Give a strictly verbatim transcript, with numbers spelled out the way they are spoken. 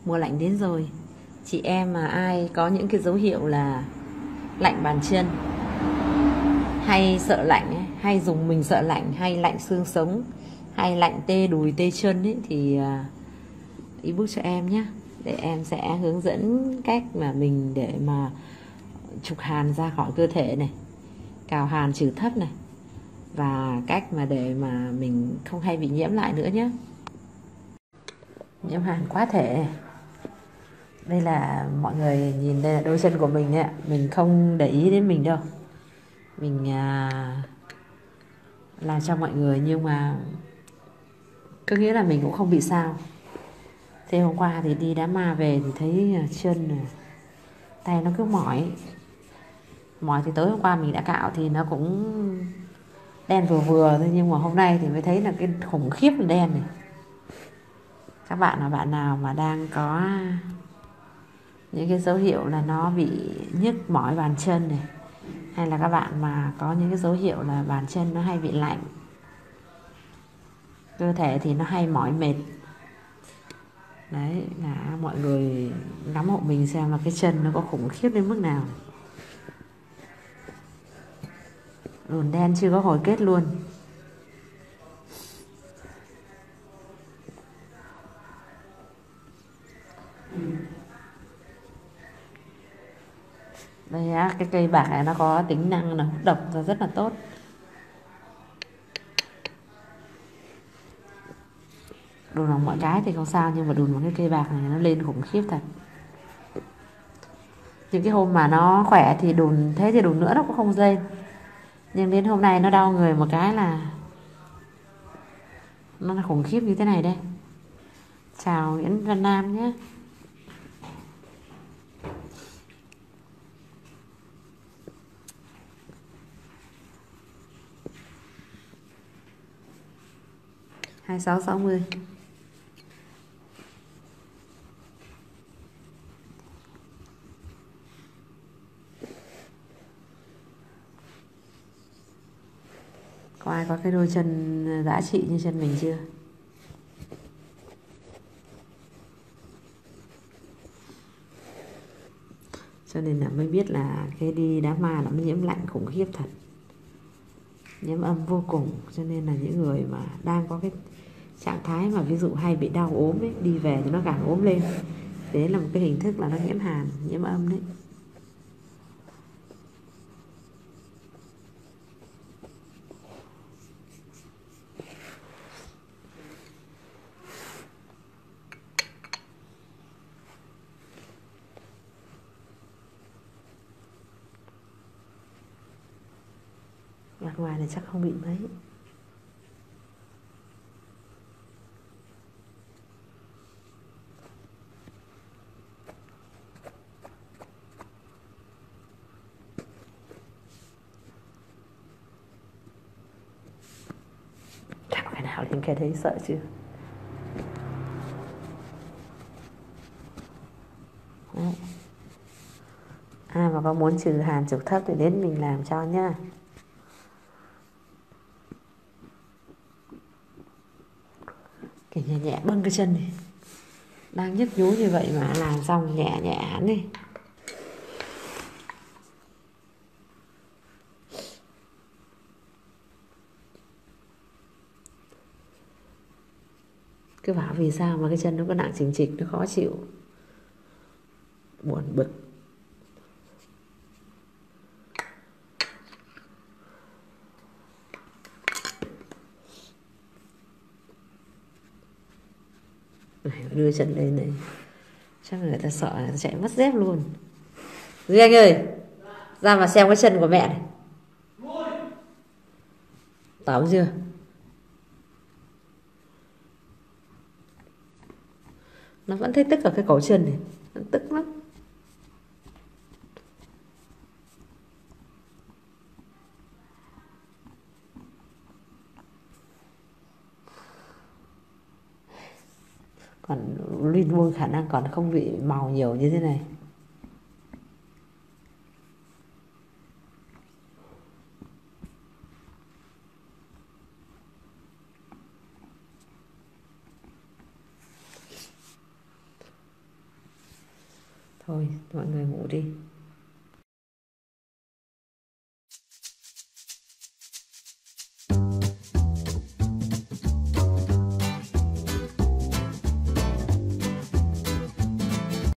Mùa lạnh đến rồi. Chị em mà ai có những cái dấu hiệu là lạnh bàn chân, hay sợ lạnh ấy, hay dùng mình sợ lạnh, hay lạnh xương sống, hay lạnh tê đùi tê chân ấy, thì inbox cho em nhé, để em sẽ hướng dẫn cách mà mình để mà trục hàn ra khỏi cơ thể này, cào hàn trừ thấp này, và cách mà để mà mình không hay bị nhiễm lại nữa nhé. Nhiễm hàn quá thể này. Đây là mọi người nhìn, đây là đôi chân của mình đấy ạ. Mình không để ý đến mình đâu, mình à, làm cho mọi người, nhưng mà có nghĩa là mình cũng không bị sao. Thế hôm qua thì đi đám ma về thì thấy chân này, tay nó cứ mỏi. Mỏi thì tối hôm qua mình đã cạo thì nó cũng đen vừa vừa thôi, nhưng mà hôm nay thì mới thấy là cái khủng khiếp là đen này. Các bạn là bạn nào mà đang có những cái dấu hiệu là nó bị nhức mỏi bàn chân này, hay là các bạn mà có những cái dấu hiệu là bàn chân nó hay bị lạnh, cơ thể thì nó hay mỏi mệt, đấy là mọi người ngắm hộ mình xem là cái chân nó có khủng khiếp đến mức nào. Đùn đen chưa có hồi kết luôn. Đây á, cái cây bạc này nó có tính năng là hút độc và rất là tốt. Đùn vào mọi cái thì không sao, nhưng mà đùn vào cái cây bạc này nó lên khủng khiếp thật. Những cái hôm mà nó khỏe thì đùn thế thì đùn nữa nó cũng không dây, nhưng đến hôm nay nó đau người một cái là nó là khủng khiếp như thế này đây. Chào Nguyễn Văn Nam nhé. Hai sáu sáu mươi. Có ai có cái đôi chân giá trị như chân mình chưa? Cho nên là mới biết là cái đi đám ma là mới nhiễm lạnh khủng khiếp thật, nhiễm âm vô cùng. Cho nên là những người mà đang có cái trạng thái mà ví dụ hay bị đau ốm ấy, đi về thì nó càng ốm lên. Đấy là một cái hình thức là nó nhiễm hàn, nhiễm âm đấy. Mặt ngoài này chắc không bị mấy. Chẳng cái nào đến cái đấy, sợ chưa? Đấy. Ai mà có muốn trừ hàn trừ thấp thì đến mình làm cho nhá. Kiểu nhẹ nhẹ bâng cái chân này, đang nhức nhối như vậy mà làm xong nhẹ nhẹ hẳn đi. Cứ bảo vì sao mà cái chân nó có nặng chình chịch, nó khó chịu, buồn bực. Này, đưa chân lên này chắc người ta sợ người ta chạy mất dép luôn. Duy Anh ơi, ra mà xem cái chân của mẹ này. Tóm chưa? Nó vẫn thấy tức ở cái cổ chân này, nó tức lắm. Còn Linh Vuông khả năng còn không bị màu nhiều như thế này. Thôi mọi người ngủ đi.